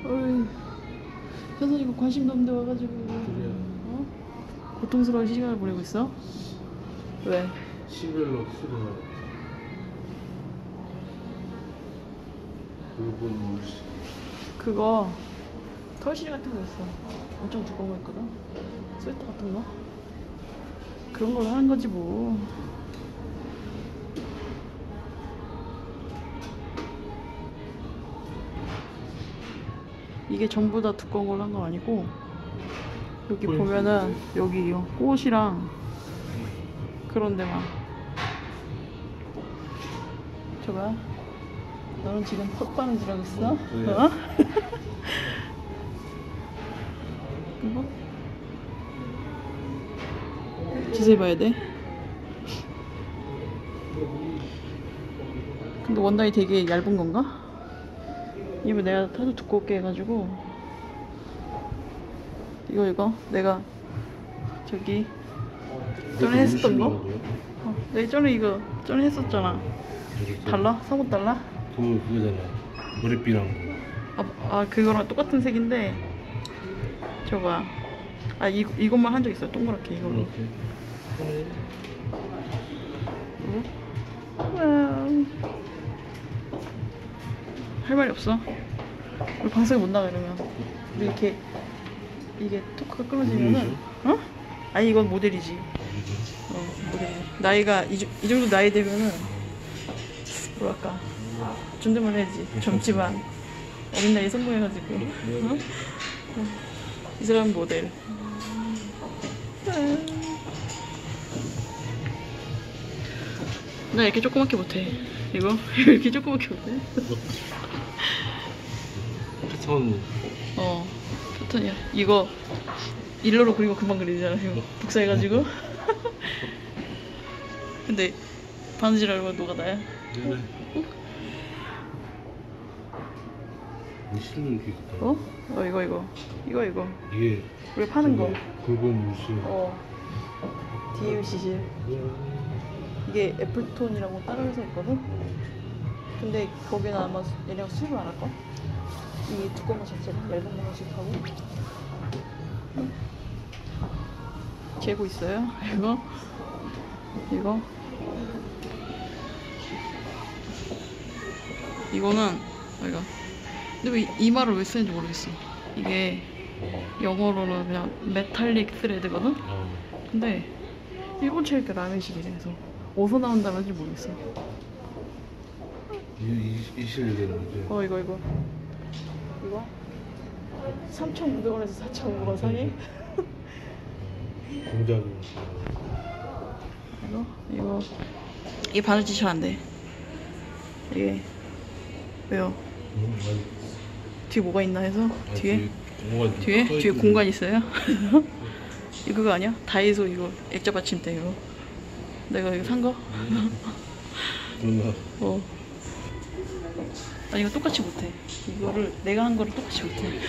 어이, 현선이 이거 관심도 없는데 와가지고 그래. 어? 고통스러운 시간을 보내고 있어? 왜? 시벨로 싫어. 일본 그거 털실 같은 거 있어. 엄청 두꺼운 거 있거든. 스웨터 같은 거. 그런 걸로 하는 거지 뭐. 이게 전부 다 두꺼운 걸로 한 거 아니고 여기 보면은 여기 꽃이랑 그런 데만. 저거야? 너는 지금 헛바느질 하고 있어? 네. 어? 이거? 자세히 봐야 돼. 근데 원단이 되게 얇은 건가? 이거 내가 하도 두껍게 해가지고 이거 내가 저기 전에 했었던 거? 내가 전에 이거 전에 했었잖아. 달라? 사뭇 달라? 그거잖아. 머리띠랑 아 그거랑 똑같은 색인데 저거야. 아 이것만 한 적 있어요. 동그랗게 이걸로. 와우. 할 말이 없어. 우리 방송에 못 나가 이러면. 우리 이렇게 이게 토크가 끊어지면은 어? 아니 이건 모델이지. 모델. 나이가 이 정도 나이 되면은 뭐랄까 존댓말 해야지. 젊지만 어린 나이에 성공해가지고 어? 이 사람은 모델. 나 이렇게 조그맣게 못해. 이거 이렇게 조그맣게 못해. 패턴. 패턴이야. 이거 일러로 그리고 금방 그리잖아. 이거 복사해가지고. 근데 바느질하려고 누가 나야? 네. 실로 이렇게 있다. 이거. 이게 우리 파는 거. 굵은 물실. DUC실. 이게 애플톤이라고 따로 해서 있거든? 근데 거기는 아마 얘네가 수입을 안 할걸? 이 두꺼운 거 자체가 얇은 거만 수입하고. 재고 있어요? 이거는 이거. 근데 왜 이 말을 왜 쓰는지 모르겠어. 이게 영어로는 그냥 메탈릭 스레드거든? 근데 일본 체육회 라면식이래. 그래서 어디서 나온다는지 모르겠어. 이 실을 되는 거죠? 이거 3,900원에서 4,500원 사이? 공작. 이게 바느질 잘 안 돼. 이게 왜요? 뒤에 뭐가 있나 해서? 뒤에 공간 있어요? 이거 그거 아니야? 다이소 이거 액자 받침대 이거. 내가 이거 산 거? 아니 이거 똑같이 못해. 이거를 내가 한 거를 똑같이 못해.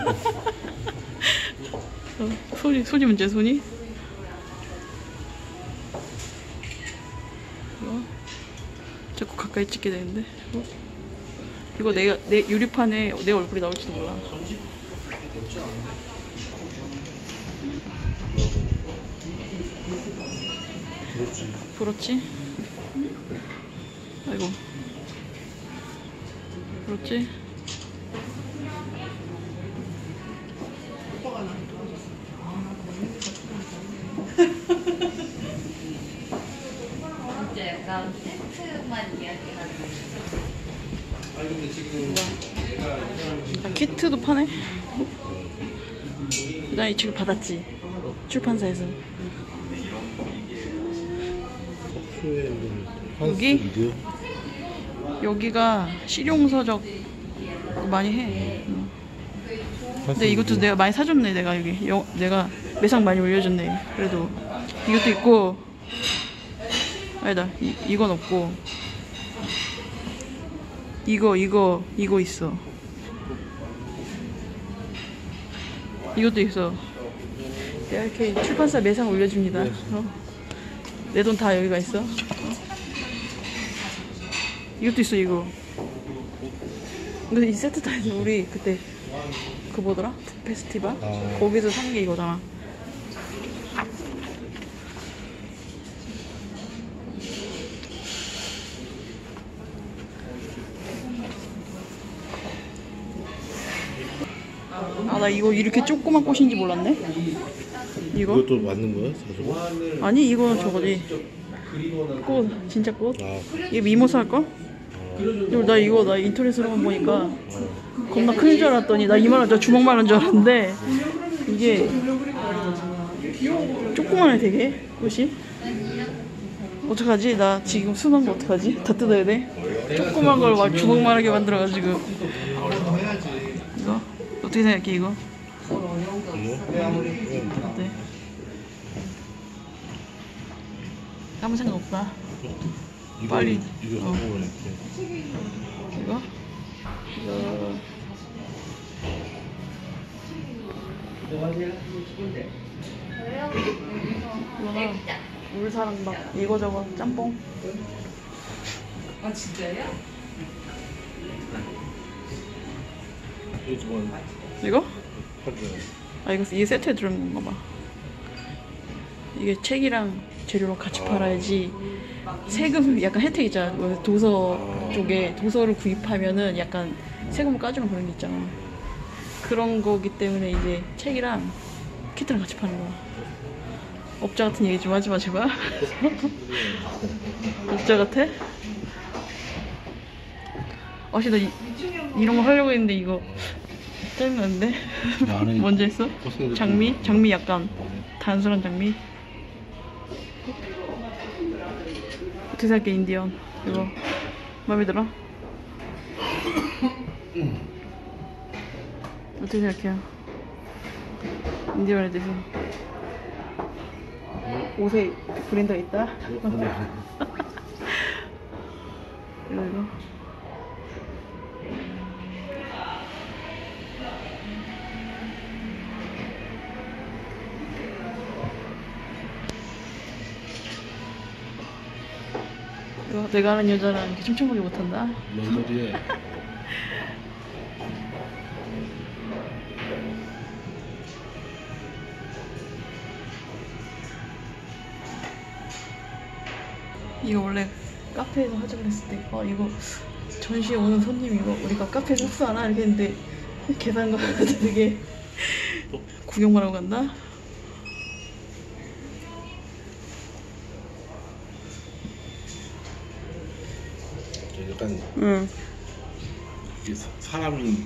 손이 문제야. 손이. 자꾸 가까이 찍게 되는데. 이거 내 유리판에 내 얼굴이 나올지도 몰라. 부럽지? 아이고. 부럽지? 진짜 약간 세트만 이야기하는. 아니 근데 지금 키트도 파네? 나 이 책 받았지. 출판사에서. 여기가 실용서적 많이 해. 근데 이것도 내가 많이 사줬네. 내가 여기 내가 매상 많이 올려줬네. 그래도 이것도 있고. 아니다. 이건 없고. 이거 있어. 이것도 있어. 내가 이렇게 출판사 매상 올려줍니다. 내 돈 다 여기가 있어. 이것도 있어. 이거. 근데 이 세트 다 해서 우리 그때 그 뭐더라? 페스티벌? 아. 거기서 산 게 이거잖아. 아, 나 이거 이렇게 조그만 꽃인지 몰랐네. 이거? 이것도 맞는 거야? 사주고? 아니, 이거는 저거지. 꽃, 진짜 꽃. 아, 이게 미모사 할까? 그리고 나 인터넷으로만 보니까 겁나 큰 줄 알았더니 나 이만한 줄 주먹만한 줄 알았는데 이게 조그만해 되게 꽃이. 어떡하지? 나 지금 순한 거 어떡하지? 다 뜯어야 돼? 조그만 걸 막 주먹만하게 만들어가지고. 이거? 어떻게 생각해 이거? 어때? 아무 생각 없다. 빨리. 이거 어. 갖고 가야 이거? 이거는 물사랑밥 이거저거 짬뽕. 아 진짜요? 이거 좀 이거? 하자. 아 이게 세트에 들어있는 건가 봐. 이게 책이랑 재료로 같이 팔아야지 세금 약간 혜택 있잖아. 뭐 도서 쪽에 도서를 구입하면은 약간 세금을 까주는 그런 게 있잖아. 그런 거기 때문에 이제 책이랑 키트랑 같이 파는 거야. 업자 같은 얘기 좀 하지 마 제발. 업자 같아? 아씨 나 이런 거 하려고 했는데 이거 짜증나는데? 먼저 했어? 장미? 장미 약간 단순한 장미? 어떻게 생각해 인디언 이거 마음에 들어? 어떻게 생각해요? 인디언에 대해서 옷에 브랜드가 있다? 이거 이거 내가 아는 여자랑 이렇게 춤춰보기 못한다? 뭔 소리야? 이거 원래 카페에서 하자고 했을 때 이거 전시에 오는 손님 이거 우리가 카페에서 흡수하나? 이렇게 했는데 계산과 되게 구경만 하고 간다? 약간 응. 이게 사람이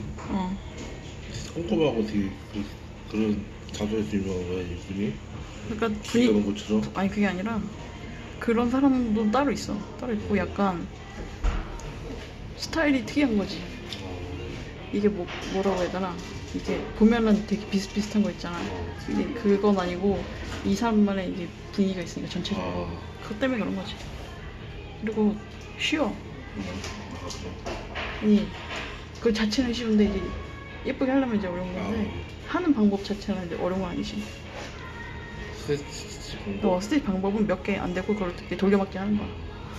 꼼꼼하고 되게 그런 자주에서 유명한 거야 이분이? 그러니까 그런 것처럼? 아니 그게 아니라 그런 사람도 따로 있어. 따로 있고 약간 스타일이 특이한 거지. 이게 뭐라고 해야 되나? 이게 보면은 되게 비슷비슷한 거 있잖아. 이게 그건 아니고 이 사람만의 이게 분위기가 있으니까 전체적으로 그것 때문에 그런 거지. 그리고 쉬워. 아니 그 자체는 쉬운데 이제 예쁘게 하려면 이제 어려운 건데 하는 방법 자체는 이제 어려운 건 아니지. 스테이지 방법은 몇 개 안 되고 그걸 되게 돌려막기 하는 거야.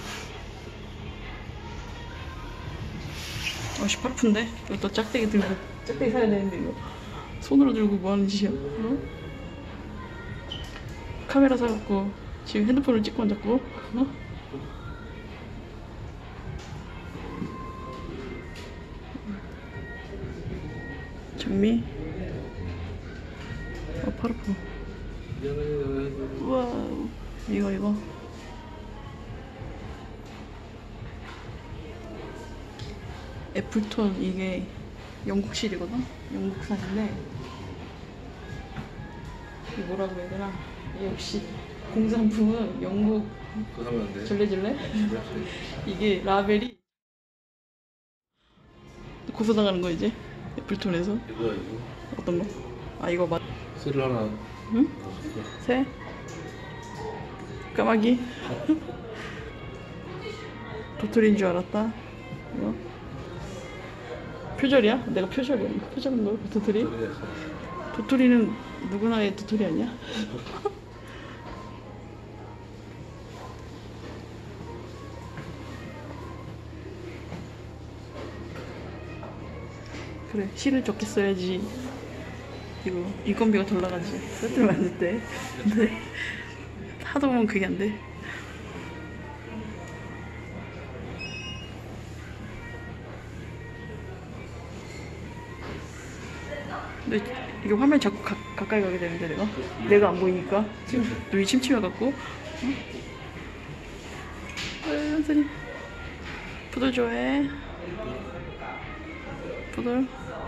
팔 아픈데? 이것도 짝대기 들고 짝대기 사야 되는데 이거 손으로 들고 뭐 하는 짓이야? 어? 카메라 사갖고 지금 핸드폰을 찍고 앉았고 어? 장미? 팔 아파. 우와 이거 애플톤 이게 영국실이거든? 영국산인데 이게 뭐라고 해야 되나? 역시 공산품은 영국 그거 하면 안 돼? 절레절레? 이게 라벨이 고소당하는 거 이제 애플톤에서. 이거야 이거? 어떤 거? 아 이거 맞... 새를 하나. 응? 새? 까마귀? 도토리인 줄 알았다. 이거? 표절이야? 내가 표절이야. 이거 표절인 거? 도토리? 도토리는 누구나의 도토리 아니야? 그래 실을 적게 써야지. 이거 인건비가 덜 나가지. 세트를 만들 때. 근데 하다 보면 그게 안 돼. 근데 이게 화면 자꾸 가까이 가게 되는데 내가 안 보이니까 지금 눈이 침침해갖고. 선생님 푸들 좋아해? 푸들?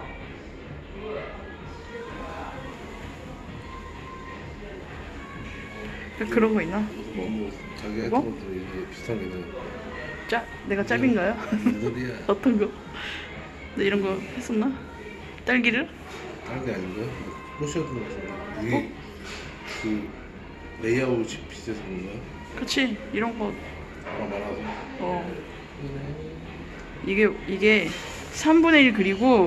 그런 거 있나? 뭐 자기 이거? 했던 것도 이게 비슷한 게 있는 내가 짭인가요? 놀이야. 어떤 거? 너 이런 거 했었나? 딸기를? 다른 게 아닌가? 포셔도 이게 그 레이아웃이 비슷해서 그런가? 그치 이런 거. 말아서 이게 3분의 1 그리고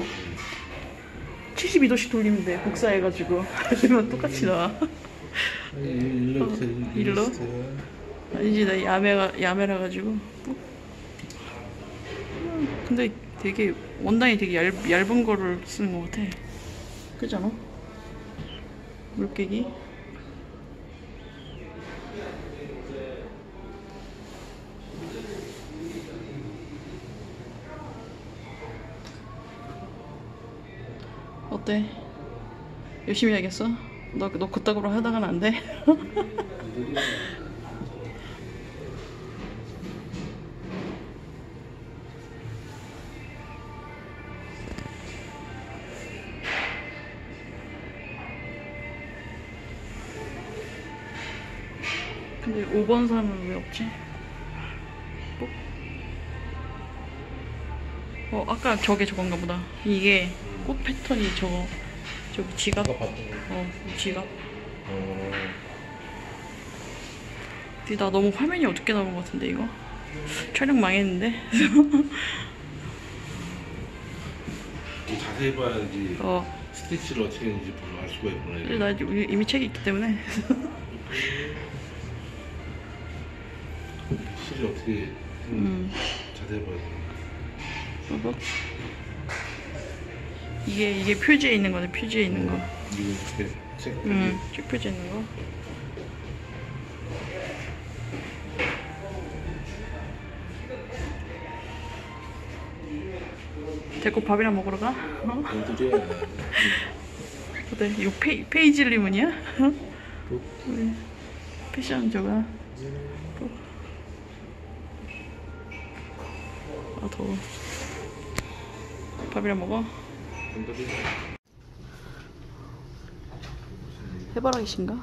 72도씩 돌리면 돼. 복사해가지고 그러면 똑같이 나와. 일로? 아니지 나 야매라 가지고. 근데 되게 원단이 되게 얇은 거를 쓰는 것 같아. 그렇지 않아? 물깨기. 어때? 열심히 해야겠어? 너 그따구로 하다가는 안 돼? 근데 5번 사람은 왜 없지? 아까 저건가 보다. 이게 꽃 패턴이 저기 지갑? 지갑. 근데 나 너무 화면이 어둡게 나온 것 같은데 이거? 촬영 망했는데? 자세히 봐야지 스티치를 어떻게 했는지 알 수가 있구나. 근데 나 이미 책이 있기 때문에. 실이 어떻게 자세히 봐야 돼. 이게 표지에 있는 거네. 표지에 있는 거. 이거 이렇게 책 쭉 표지에 있는 거. 데리고 밥이나 먹으러 가? 뭔들이야. 어때? 이거 페이지 리문이야? 패션 저거. 아 더워. 밥이나 먹어. 해바라기신가?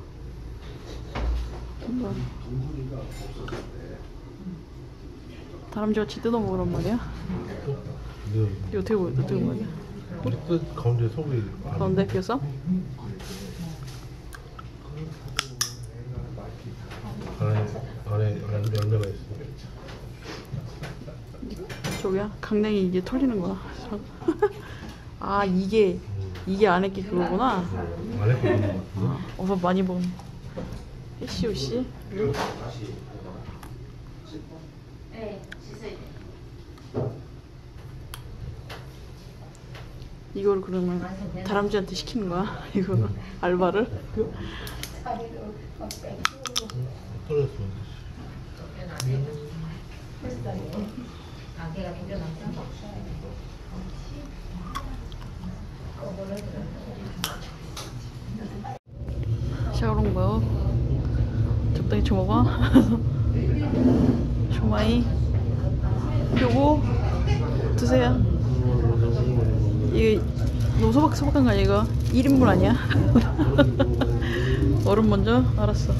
다람쥐같이 뜯어 먹으란 말이야? 이거 어떻게 먹어야 돼? 끝 가운데 속이 가운데 비었어? 안에 열매가 있어. 저기야? 강냉이 이게 털리는 거야. 아 이게 안에 게 그거구나. 안에 거 있는 거 같은데? 어서 많이 본 해시오씨. 이걸 그러면 다람쥐한테 시키는 거야? 이거 알바를? 떨어졌어. 샤오롱 뭐 적당히 줘먹어. 쇼마이 요거 드세요. 이게 너무 소박한 거 아니야 이거? 1인분 아니야? 얼음 먼저? 알았어.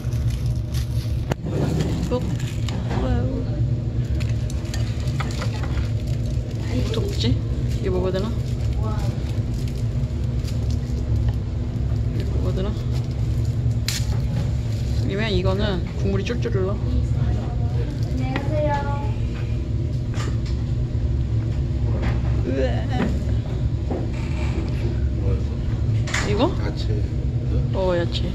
뭐부터 먹지? 이거 먹어야 되나? 이거 먹어야 되나? 왜냐면 이거는 국물이 쫄쫄 흘러. 안녕하세요. 이거? 야채. 야채.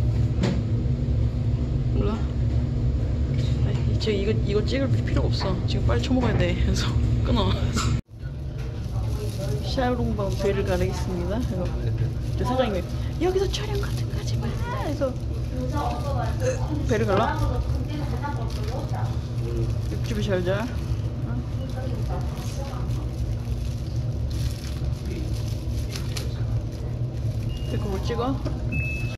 몰라? 아니, 지금 이거 찍을 필요가 없어. 지금 빨리 쳐먹어야 돼. 그래서 끊어. 샤오롱바오 배를 가르겠습니다. 그래서 저 사장님이 여기서 촬영 같은 거 하지 마. 해서 배를 갈라. 육즙이 잘 자. 이거 뭐 찍어?